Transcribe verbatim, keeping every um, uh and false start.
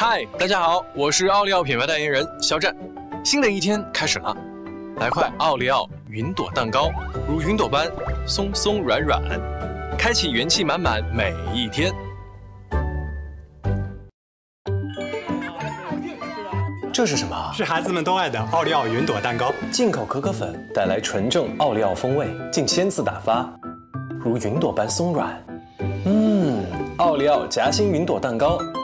嗨，大家好，我是奥利奥品牌代言人肖战。新的一天开始了，来块奥利奥云朵蛋糕，如云朵般松松软软，开启元气满满每一天。这是什么？ 是孩子们都爱的奥利奥云朵蛋糕。 进口可可粉带来纯正奥利奥风味，经鲜次打发，如云朵般松软。嗯，奥利奥夹心云朵蛋糕。